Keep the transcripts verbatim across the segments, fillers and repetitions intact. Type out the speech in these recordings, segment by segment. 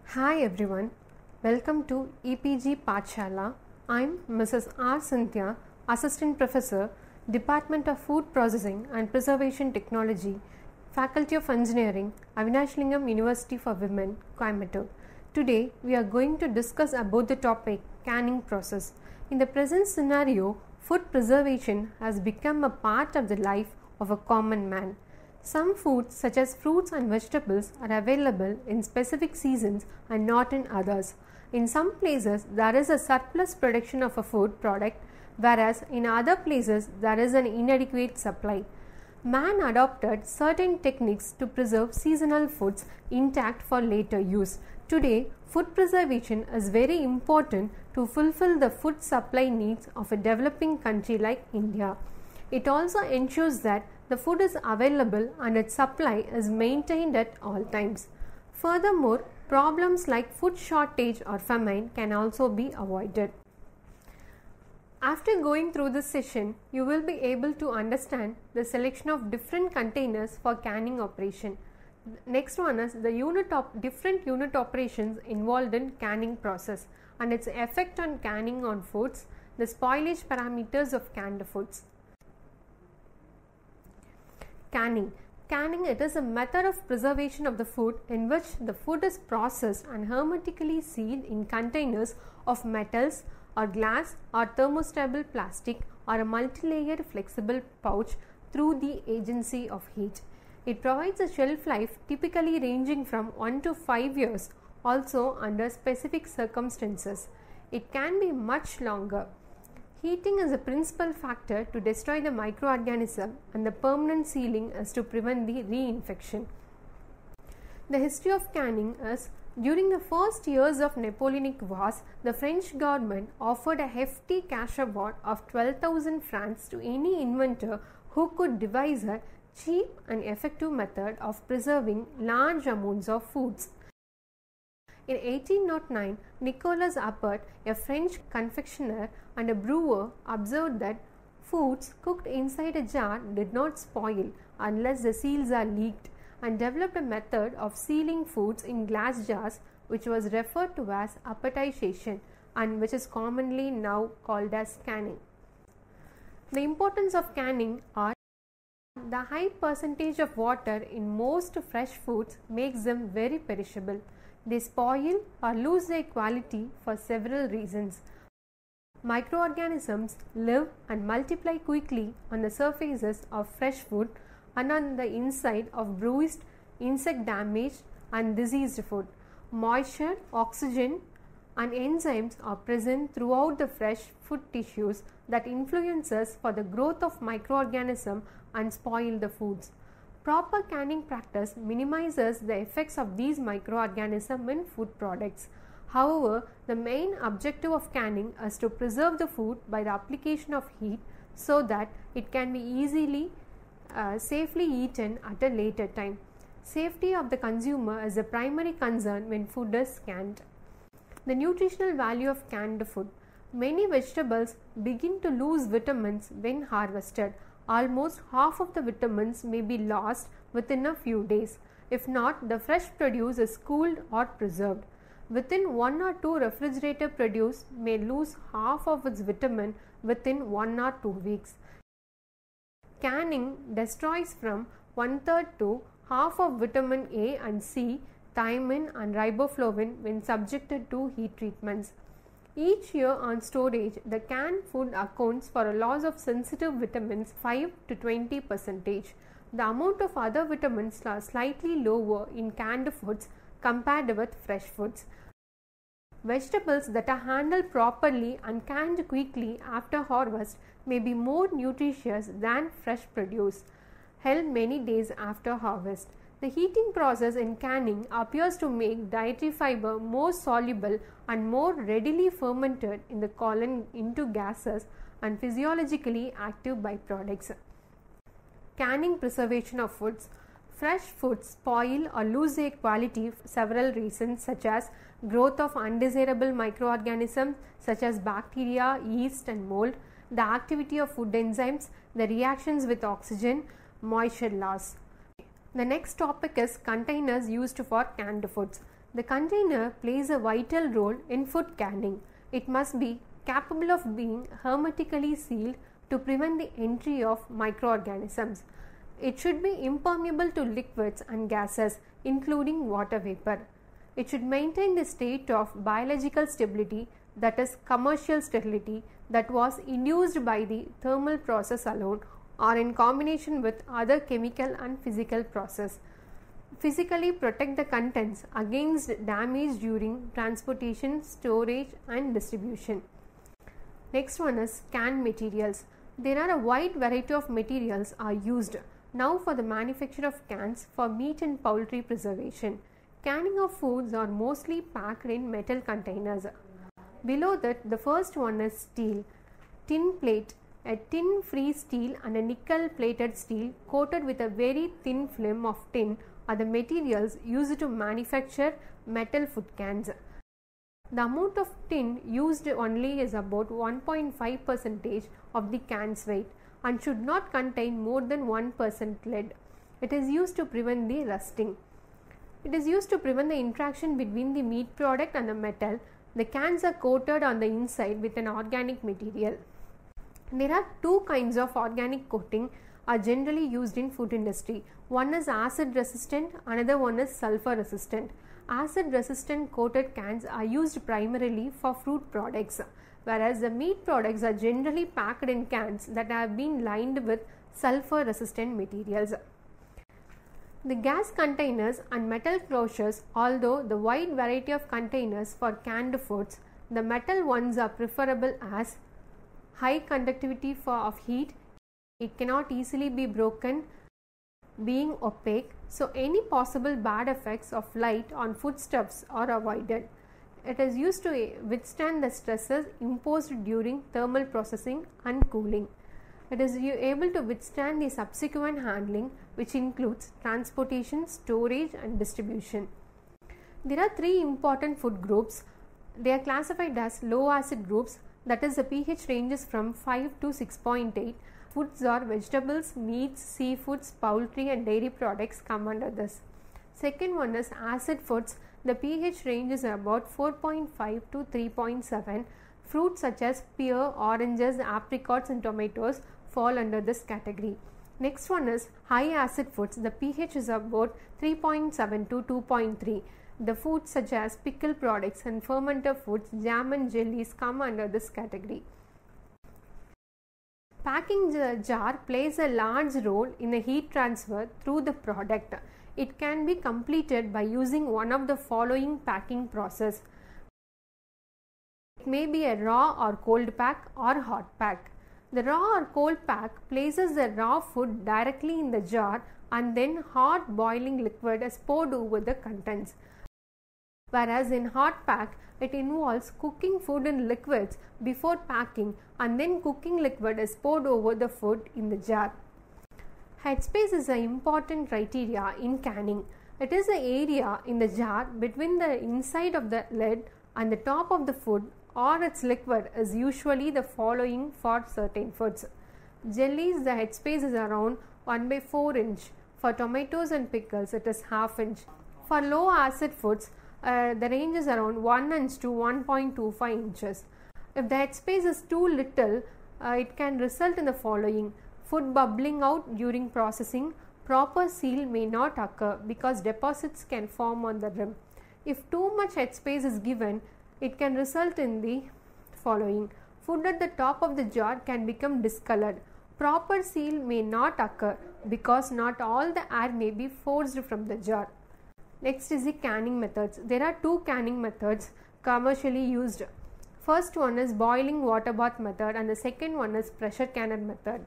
Hi everyone, welcome to E P G Pathshala. I'm Missus R. Cynthia, Assistant Professor, Department of Food Processing and Preservation Technology, Faculty of Engineering, Avinashlingam University for Women, Coimbatore. Today we are going to discuss about the topic canning process. In the present scenario, food preservation has become a part of the life of a common man. Some foods such as fruits and vegetables are available in specific seasons and not in others. In some places there is a surplus production of a food product, whereas in other places there is an inadequate supply. Man adopted certain techniques to preserve seasonal foods intact for later use. Today, food preservation is very important to fulfill the food supply needs of a developing country like India. It also ensures that the food is available and its supply is maintained at all times. Furthermore, problems like food shortage or famine can also be avoided. After going through this session, you will be able to understand the selection of different containers for canning operation. Next one is the unit of different unit operations involved in canning process and its effect on canning on foods, the spoilage parameters of canned foods. Canning. Canning it is a method of preservation of the food in which the food is processed and hermetically sealed in containers of metals or glass or thermostable plastic or a multi-layered flexible pouch through the agency of heat. It provides a shelf life typically ranging from one to five years, also under specific circumstances. It can be much longer. Heating is a principal factor to destroy the microorganism, and the permanent sealing is to prevent the reinfection. The history of canning is, during the first years of Napoleonic Wars, the French government offered a hefty cash award of twelve thousand francs to any inventor who could devise a cheap and effective method of preserving large amounts of foods. In eighteen oh nine, Nicolas Appert, a French confectioner and a brewer, observed that foods cooked inside a jar did not spoil unless the seals are leaked, and developed a method of sealing foods in glass jars which was referred to as appetization and which is commonly now called as canning. The importance of canning are the high percentage of water in most fresh foods makes them very perishable. They spoil or lose their quality for several reasons. Microorganisms live and multiply quickly on the surfaces of fresh food and on the inside of bruised, insect damaged and diseased food. Moisture, oxygen and enzymes are present throughout the fresh food tissues that influences for the growth of microorganisms and spoil the foods. Proper canning practice minimizes the effects of these microorganisms in food products. However, the main objective of canning is to preserve the food by the application of heat so that it can be easily, uh, safely eaten at a later time. Safety of the consumer is the primary concern when food is canned. The nutritional value of canned food. Many vegetables begin to lose vitamins when harvested. Almost half of the vitamins may be lost within a few days. If not, the fresh produce is cooled or preserved. Within one or two refrigerator produce may lose half of its vitamin within one or two weeks. Canning destroys from one third to half of vitamin A and C, thiamine and riboflavin when subjected to heat treatments. Each year on storage, the canned food accounts for a loss of sensitive vitamins five to twenty percent. The amount of other vitamins are slightly lower in canned foods compared with fresh foods. Vegetables that are handled properly and canned quickly after harvest may be more nutritious than fresh produce held many days after harvest. The heating process in canning appears to make dietary fiber more soluble and more readily fermented in the colon into gases and physiologically active byproducts. Canning preservation of foods. Fresh foods spoil or lose their quality for several reasons such as growth of undesirable microorganisms such as bacteria, yeast and mold, the activity of food enzymes, the reactions with oxygen, moisture loss. The next topic is containers used for canned foods. The container plays a vital role in food canning. It must be capable of being hermetically sealed to prevent the entry of microorganisms. It should be impermeable to liquids and gases, including water vapor. It should maintain the state of biological stability, that is commercial sterility, that was induced by the thermal process alone or in combination with other chemical and physical process. Physically protect the contents against damage during transportation, storage and distribution. Next one is canned materials. There are a wide variety of materials are used now for the manufacture of cans for meat and poultry preservation. Canning of foods are mostly packed in metal containers. Below that, the first one is steel. Tin plate. A tin free steel and a nickel plated steel coated with a very thin film of tin are the materials used to manufacture metal food cans. The amount of tin used only is about one point five percent of the can's weight and should not contain more than one percent lead. It is used to prevent the rusting. It is used to prevent the interaction between the meat product and the metal. The cans are coated on the inside with an organic material. There are two kinds of organic coating are generally used in food industry. One is acid resistant, another one is sulfur resistant. Acid resistant coated cans are used primarily for fruit products, whereas the meat products are generally packed in cans that have been lined with sulfur resistant materials. The gas containers and metal closures, although the wide variety of containers for canned foods, the metal ones are preferable as high conductivity for of heat. It cannot easily be broken, being opaque, so any possible bad effects of light on foodstuffs are avoided. It is used to withstand the stresses imposed during thermal processing and cooling. It is able to withstand the subsequent handling, which includes transportation, storage and distribution. There are three important food groups. They are classified as low acid groups, that is the pH ranges from five to six point eight. Foods are vegetables, meats, seafoods, poultry and dairy products come under this. Second one is acid foods. The pH range is about four point five to three point seven. Fruits such as pear, oranges, apricots and tomatoes fall under this category. Next one is high acid foods. The pH is about three point seven to two point three. The foods such as pickle products and fermented foods, jam and jellies come under this category. Packing jar plays a large role in the heat transfer through the product. It can be completed by using one of the following packing process. It may be a raw or cold pack or hot pack. The raw or cold pack places the raw food directly in the jar and then hot boiling liquid is poured over the contents. Whereas in hot pack, it involves cooking food in liquids before packing and then cooking liquid is poured over the food in the jar. Headspace is an important criteria in canning. It is the area in the jar between the inside of the lid and the top of the food or its liquid is usually the following for certain foods. Jellies, the headspace is around one by four inch. For tomatoes and pickles, it is half inch. For low acid foods, uh, the range is around one inch to one point two five inches. If the headspace is too little, uh, it can result in the following: food bubbling out during processing. Proper seal may not occur because deposits can form on the rim. If too much headspace is given, it can result in the following: food at the top of the jar can become discolored. Proper seal may not occur because not all the air may be forced from the jar. Next is the canning methods. There are two canning methods commercially used. First one is boiling water bath method and the second one is pressure canner method.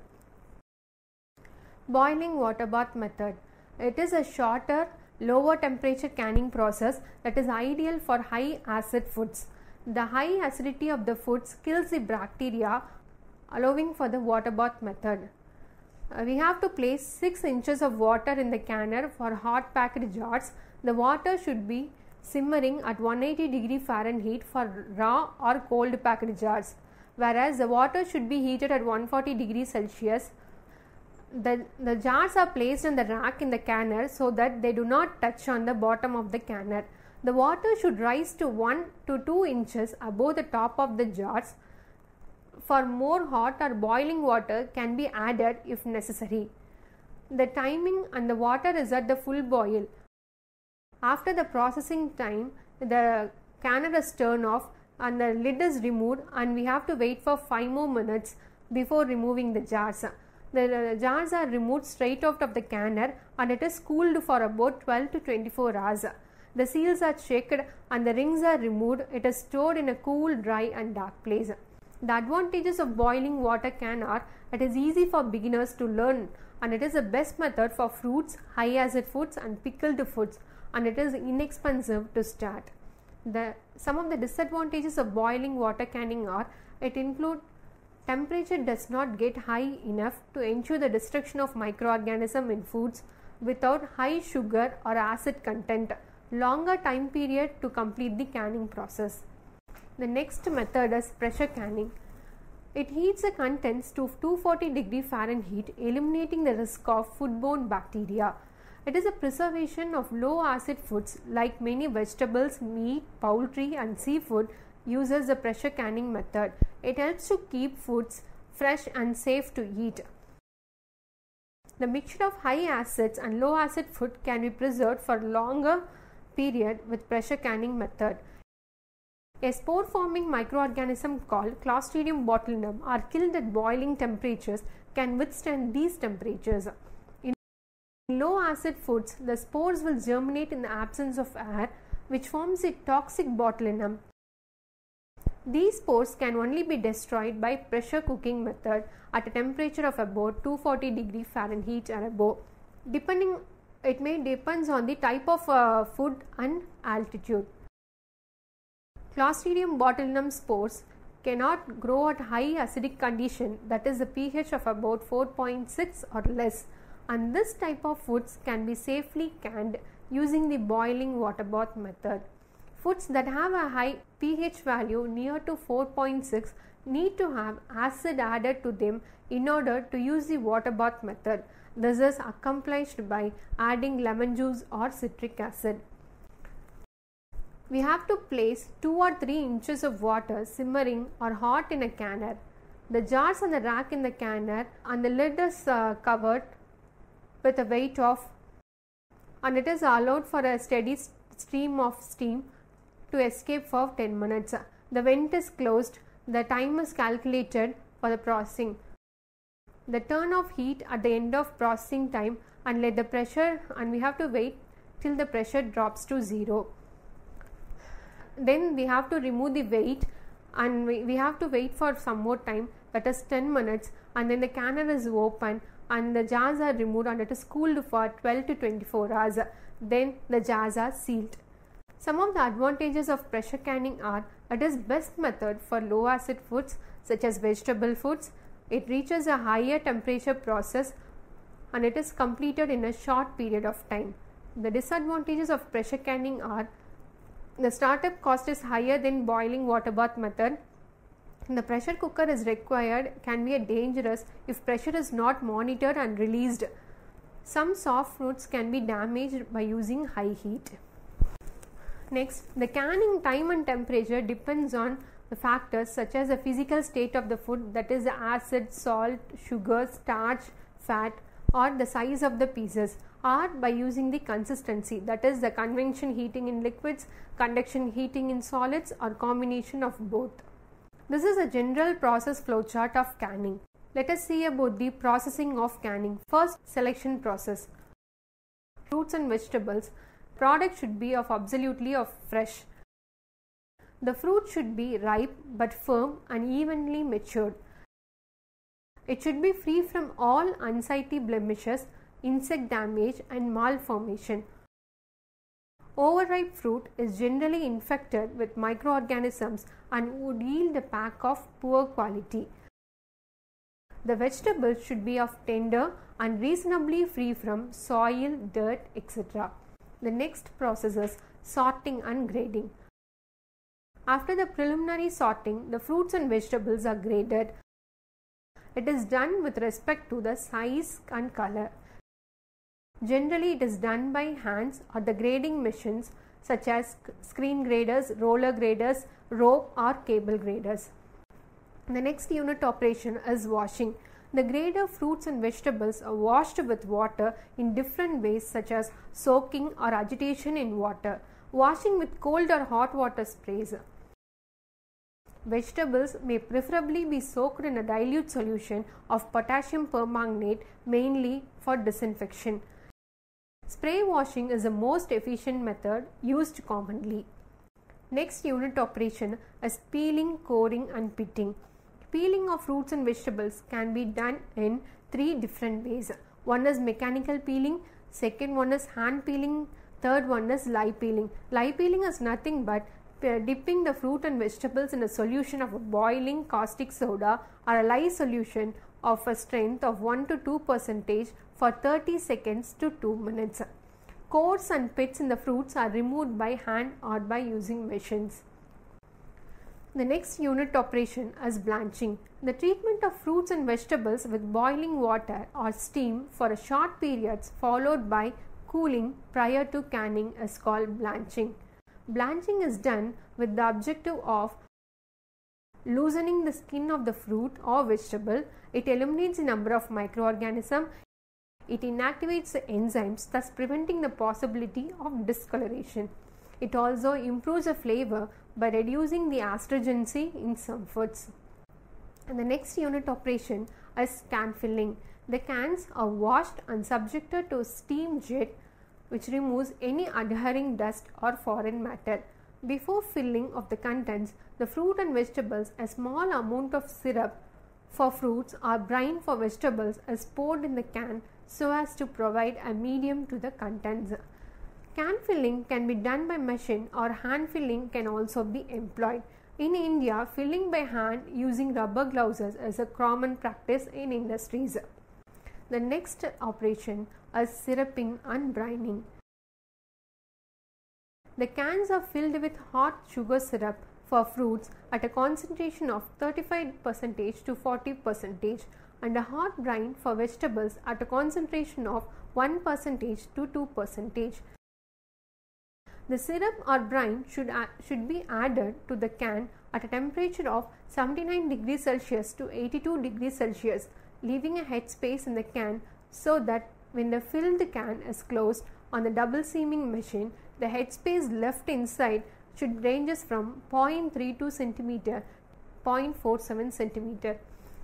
Boiling water bath method. It is a shorter, lower temperature canning process that is ideal for high acid foods. The high acidity of the foods kills the bacteria, allowing for the water bath method. Uh, we have to place six inches of water in the canner for hot packed jars. The water should be simmering at one hundred eighty degree Fahrenheit for raw or cold packed jars, whereas the water should be heated at one hundred forty degrees Celsius. The, the jars are placed in the rack in the canner so that they do not touch on the bottom of the canner. The water should rise to one to two inches above the top of the jars. For more hot or boiling water can be added if necessary. The timing and the water is at the full boil. After the processing time, the canner is turned off and the lid is removed, and we have to wait for five more minutes before removing the jars. The jars are removed straight out of the canner and it is cooled for about twelve to twenty-four hours. The seals are checked and the rings are removed. It is stored in a cool, dry and dark place. The advantages of boiling water can are, it is easy for beginners to learn, and it is the best method for fruits, high acid foods and pickled foods, and it is inexpensive to start. The, some of the disadvantages of boiling water canning are, it include temperature does not get high enough to ensure the destruction of microorganisms in foods without high sugar or acid content, longer time period to complete the canning process. The next method is pressure canning. It heats the contents to two hundred forty degree Fahrenheit, eliminating the risk of foodborne bacteria. It is a preservation of low acid foods like many vegetables, meat, poultry and seafood uses the pressure canning method. It helps to keep foods fresh and safe to eat. The mixture of high acids and low acid food can be preserved for longer period with pressure canning method. A spore forming microorganism called Clostridium botulinum are killed at boiling temperatures can withstand these temperatures. In low acid foods, the spores will germinate in the absence of air, which forms a toxic botulinum. These spores can only be destroyed by pressure cooking method at a temperature of about two hundred forty degree Fahrenheit or above. Depending, it may depends on the type of uh, food and altitude. Clostridium botulinum spores cannot grow at high acidic condition, that is a pH of about four point six or less, and this type of foods can be safely canned using the boiling water bath method. Foods that have a high pH value near to four point six need to have acid added to them in order to use the water bath method. This is accomplished by adding lemon juice or citric acid. We have to place two or three inches of water simmering or hot in a canner. The jars on the rack in the canner and the lid is uh, covered with a weight of, and it is allowed for a steady stream of steam to escape for ten minutes. The vent is closed. The time is calculated for the processing. The turn off heat at the end of processing time and let the pressure, and we have to wait till the pressure drops to zero. Then we have to remove the weight and we, we have to wait for some more time, that is ten minutes, and then the canner is open and the jars are removed and it is cooled for twelve to twenty-four hours. Then the jars are sealed. Some of the advantages of pressure canning are, it is best method for low acid foods such as vegetable foods. It reaches a higher temperature process and it is completed in a short period of time. The disadvantages of pressure canning are, the startup cost is higher than boiling water bath method. The pressure cooker is required can be dangerous if pressure is not monitored and released. Some soft fruits can be damaged by using high heat. Next, the canning time and temperature depends on the factors such as the physical state of the food, that is the acid, salt, sugar, starch, fat, or the size of the pieces, or by using the consistency, that is the convection heating in liquids, conduction heating in solids, or combination of both. This is a general process flowchart of canning. Let us see about the processing of canning. First, selection process. Fruits and vegetables. Product should be of absolutely of fresh. The fruit should be ripe but firm and evenly matured. It should be free from all unsightly blemishes, insect damage and malformation. Overripe fruit is generally infected with microorganisms and would yield a pack of poor quality. The vegetables should be of tender and reasonably free from soil, dirt, et cetera. The next process is sorting and grading. After the preliminary sorting, the fruits and vegetables are graded. It is done with respect to the size and color. Generally, it is done by hands or the grading machines such as screen graders, roller graders, rope or cable graders. The next unit operation is washing. The grader fruits and vegetables are washed with water in different ways such as soaking or agitation in water, washing with cold or hot water sprays. Vegetables may preferably be soaked in a dilute solution of potassium permanganate, mainly for disinfection. Spray washing is the most efficient method used commonly. Next unit operation is peeling, coring and pitting. Peeling of fruits and vegetables can be done in three different ways. One is mechanical peeling, second one is hand peeling, third one is lye peeling. Lye peeling is nothing but dipping the fruit and vegetables in a solution of a boiling caustic soda or a lye solution of a strength of one to two percent for thirty seconds to two minutes. Cores and pits in the fruits are removed by hand or by using machines. The next unit operation is blanching. The treatment of fruits and vegetables with boiling water or steam for a short periods followed by cooling prior to canning is called blanching. Blanching is done with the objective of loosening the skin of the fruit or vegetable. It eliminates the number of microorganisms. It inactivates the enzymes, thus preventing the possibility of discoloration. It also improves the flavor by reducing the astringency in some foods. And the next unit operation is can filling. The cans are washed and subjected to a steam jet which removes any adhering dust or foreign matter. Before filling of the contents, the fruit and vegetables, a small amount of syrup for fruits or brine for vegetables is poured in the can so as to provide a medium to the contents. Can filling can be done by machine or hand filling can also be employed. In India, filling by hand using rubber gloves is a common practice in industries. The next operation is syrupping and brining. The cans are filled with hot sugar syrup for fruits at a concentration of thirty-five percent to forty percent and a hot brine for vegetables at a concentration of one percent to two percent. The syrup or brine should, should be added to the can at a temperature of seventy-nine degrees Celsius to eighty-two degrees Celsius, leaving a head space in the can so that when the filled can is closed on the double seaming machine, the head space left inside should ranges from zero point three two centimeter to zero point four seven centimeter.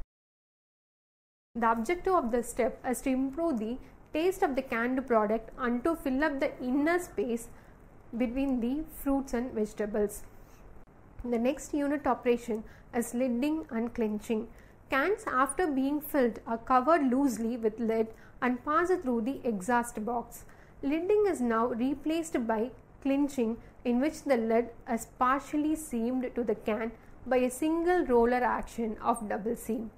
The objective of the step is to improve the taste of the canned product and to fill up the inner space between the fruits and vegetables. The next unit operation is lidding and clenching. Cans after being filled are covered loosely with lid and pass through the exhaust box. Lidding is now replaced by clenching, in which the lid is partially seamed to the can by a single roller action of double seam.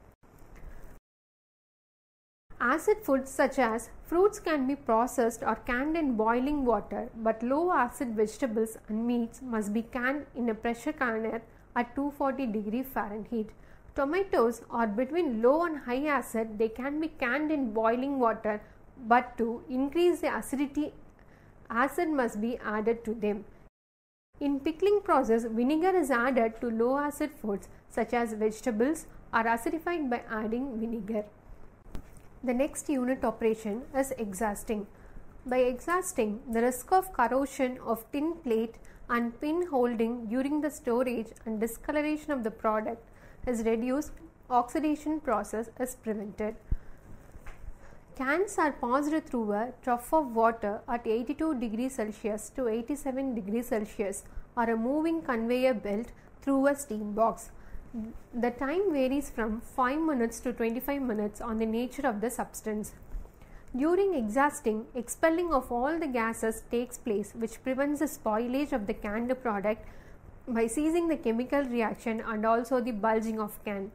Acid foods such as fruits can be processed or canned in boiling water, but low acid vegetables and meats must be canned in a pressure canner at two hundred forty degrees Fahrenheit. Tomatoes are between low and high acid. They can be canned in boiling water, but to increase the acidity, acid must be added to them. In pickling process, vinegar is added to low acid foods such as vegetables are acidified by adding vinegar. The next unit operation is exhausting. By exhausting, the risk of corrosion of tin plate and pin holding during the storage and discoloration of the product is reduced. Oxidation process is prevented. Cans are passed through a trough of water at eighty-two degrees Celsius to eighty-seven degrees Celsius or a moving conveyor belt through a steam box. The time varies from five minutes to twenty-five minutes on the nature of the substance. During exhausting, expelling of all the gases takes place, which prevents the spoilage of the canned product by ceasing the chemical reaction and also the bulging of can.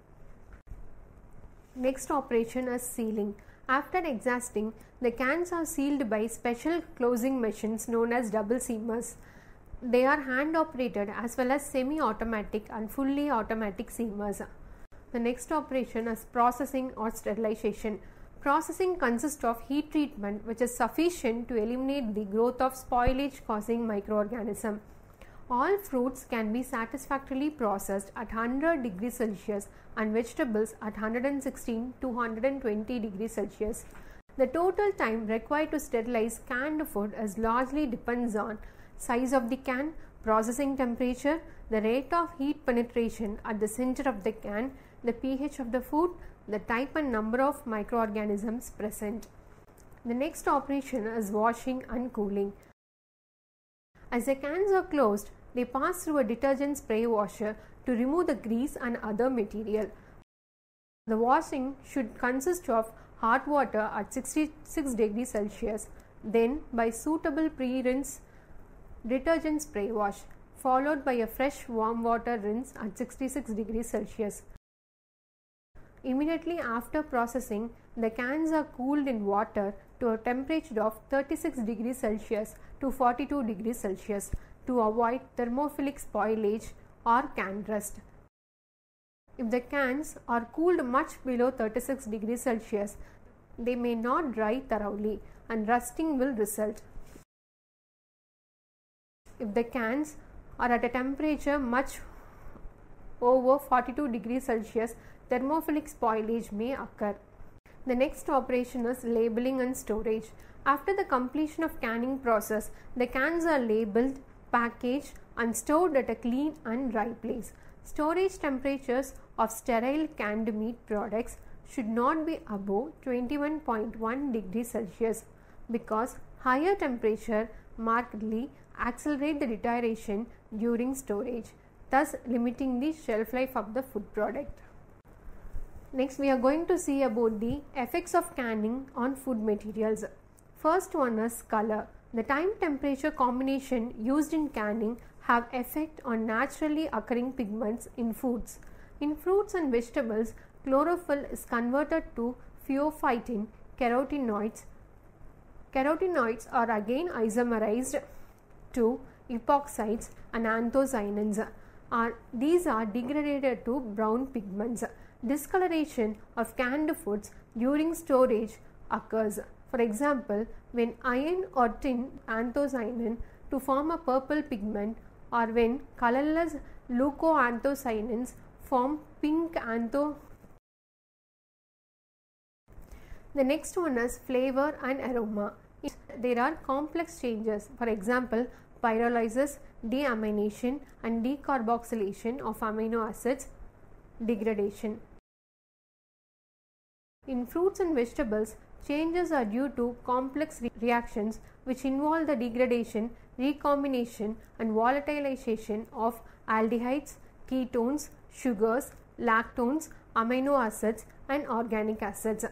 Next operation is sealing. After exhausting, the cans are sealed by special closing machines known as double seamers. They are hand operated as well as semi-automatic and fully automatic seamers. The next operation is processing or sterilization. Processing consists of heat treatment which is sufficient to eliminate the growth of spoilage causing microorganism. All fruits can be satisfactorily processed at one hundred degrees Celsius and vegetables at one hundred sixteen to one hundred twenty degrees Celsius. The total time required to sterilize canned food is largely depends on size of the can, processing temperature, the rate of heat penetration at the center of the can, the pH of the food, the type and number of microorganisms present. The next operation is washing and cooling. As the cans are closed, they pass through a detergent spray washer to remove the grease and other material. The washing should consist of hot water at sixty-six degrees Celsius, then by suitable pre-rinse detergent spray wash, followed by a fresh warm water rinse at sixty-six degrees Celsius. Immediately after processing, the cans are cooled in water to a temperature of thirty-six degrees Celsius to forty-two degrees Celsius to avoid thermophilic spoilage or can rust. If the cans are cooled much below thirty-six degrees Celsius, they may not dry thoroughly and rusting will result. If the cans are at a temperature much over forty-two degrees Celsius, thermophilic spoilage may occur. The next operation is labeling and storage. After the completion of canning process, the cans are labeled, packaged and stored at a clean and dry place. Storage temperatures of sterile canned meat products should not be above twenty-one point one degrees Celsius because higher temperature markedly accelerate the deterioration during storage, thus limiting the shelf life of the food product. Next, we are going to see about the effects of canning on food materials. First one is color. The time temperature combination used in canning have effect on naturally occurring pigments in foods. In fruits and vegetables, chlorophyll is converted to pheophytin carotenoids. Carotenoids are again isomerized to epoxides and anthocyanins. Are, these are degraded to brown pigments. Discoloration of canned foods during storage occurs. For example, when iron or tin anthocyanin to form a purple pigment, or when colorless leucoanthocyanins form pink antho. The next one is flavor and aroma. There are complex changes, for example, pyrolysis, deamination and decarboxylation of amino acids, degradation. In fruits and vegetables, changes are due to complex re reactions which involve the degradation, recombination and volatilization of aldehydes, ketones, sugars, lactones, amino acids and organic acids.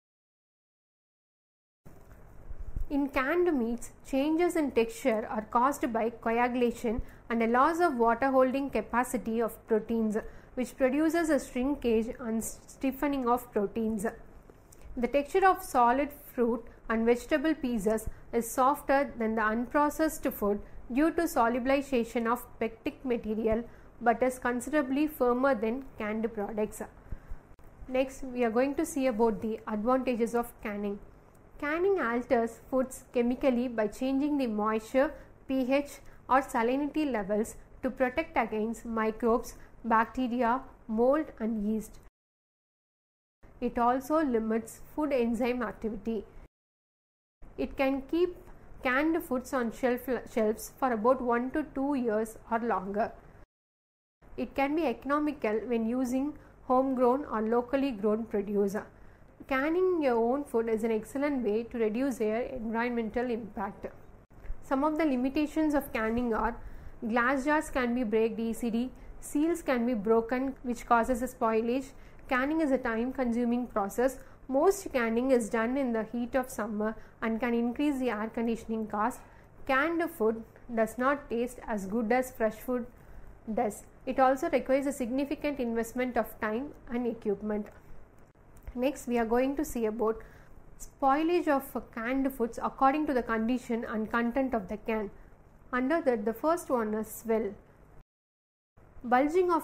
In canned meats, changes in texture are caused by coagulation and a loss of water holding capacity of proteins, which produces a shrinkage and stiffening of proteins. The texture of solid fruit and vegetable pieces is softer than the unprocessed food due to solubilization of pectic material, but is considerably firmer than canned products. Next, we are going to see about the advantages of canning. Canning alters foods chemically by changing the moisture, pH or salinity levels to protect against microbes, bacteria, mold and yeast. It also limits food enzyme activity. It can keep canned foods on shelf, shelves for about one to two years or longer. It can be economical when using homegrown or locally grown produce. Canning your own food is an excellent way to reduce their environmental impact. Some of the limitations of canning are: glass jars can be breaked easily, seals can be broken which causes a spoilage, canning is a time consuming process, most canning is done in the heat of summer and can increase the air conditioning cost, canned food does not taste as good as fresh food does. It also requires a significant investment of time and equipment. Next, we are going to see about spoilage of canned foods according to the condition and content of the can. Under that, the first one is swell. Bulging of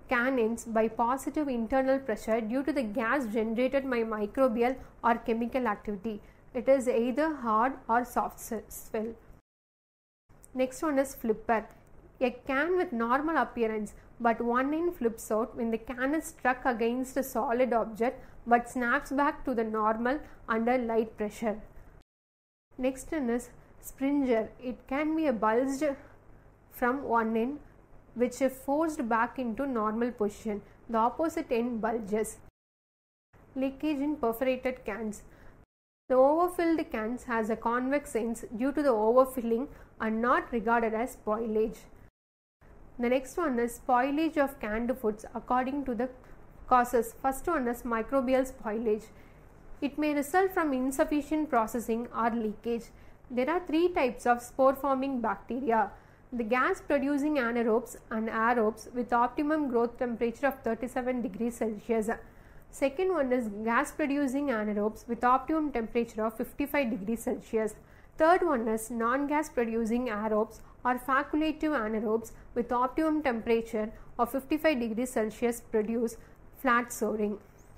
can ends by positive internal pressure due to the gas generated by microbial or chemical activity. It is either hard or soft swell. Next one is flipper. A can with normal appearance, but one end flips out when the can is struck against a solid object but snaps back to the normal under light pressure. Next one is springer. It can be a bulged from one end which is forced back into normal position. The opposite end bulges. Leakage in perforated cans. The overfilled cans has a convex ends due to the overfilling and not regarded as spoilage. The next one is spoilage of canned foods according to the causes. First one is microbial spoilage. It may result from insufficient processing or leakage. There are three types of spore-forming bacteria. The gas-producing anaerobes and aerobes with optimum growth temperature of thirty-seven degrees Celsius. Second one is gas-producing anaerobes with optimum temperature of fifty-five degrees Celsius. Third one is non-gas producing aerobes or facultative anaerobes with optimum temperature of fifty-five degrees Celsius produce flat soaring.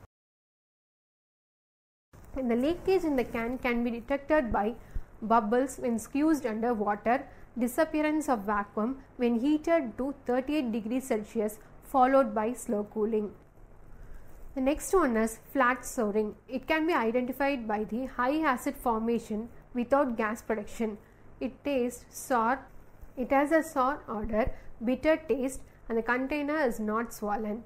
And the leakage in the can can be detected by bubbles when squeezed under water, disappearance of vacuum when heated to thirty-eight degrees Celsius followed by slow cooling. The next one is flat soaring. It can be identified by the high acid formation without gas production. It tastes sour. It has a sour odor, bitter taste, and the container is not swollen.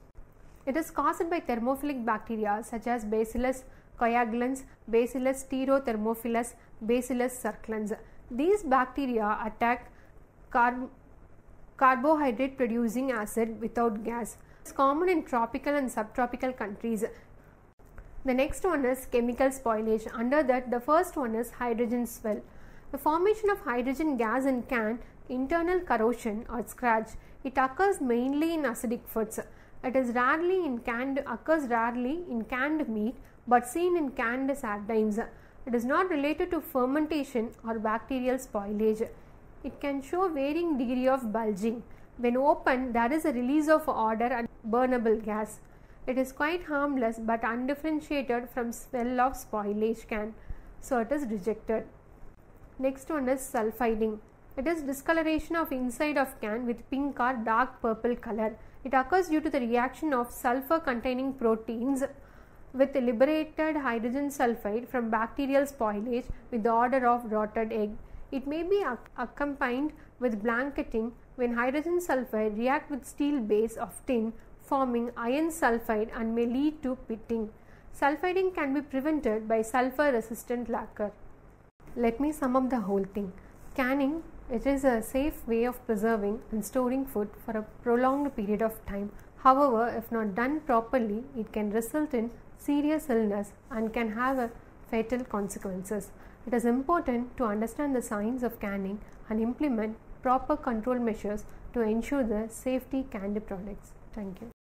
It is caused by thermophilic bacteria such as Bacillus coagulans, Bacillus stereothermophilus, Bacillus circulans. These bacteria attack carb carbohydrate producing acid without gas. It is common in tropical and subtropical countries. The next one is chemical spoilage. Under that, the first one is hydrogen swell. The formation of hydrogen gas in can, internal corrosion or scratch. It occurs mainly in acidic foods. It is rarely in canned occurs rarely in canned meat, but seen in canned sardines. It is not related to fermentation or bacterial spoilage. It can show varying degree of bulging. When opened, there is a release of odor and burnable gas. It is quite harmless but undifferentiated from smell of spoilage can, so it is rejected. Next one is sulfiding. It is discoloration of inside of can with pink or dark purple color. It occurs due to the reaction of sulfur containing proteins with liberated hydrogen sulfide from bacterial spoilage with the odor of rotted egg. It may be accompanied with blanketing when hydrogen sulfide react with steel base of tin, forming iron sulfide and may lead to pitting. Sulfiding can be prevented by sulfur resistant lacquer. Let me sum up the whole thing. Canning, it is a safe way of preserving and storing food for a prolonged period of time. However, if not done properly, it can result in serious illness and can have a fatal consequences. It is important to understand the science of canning and implement proper control measures to ensure the safety canned products. Thank you.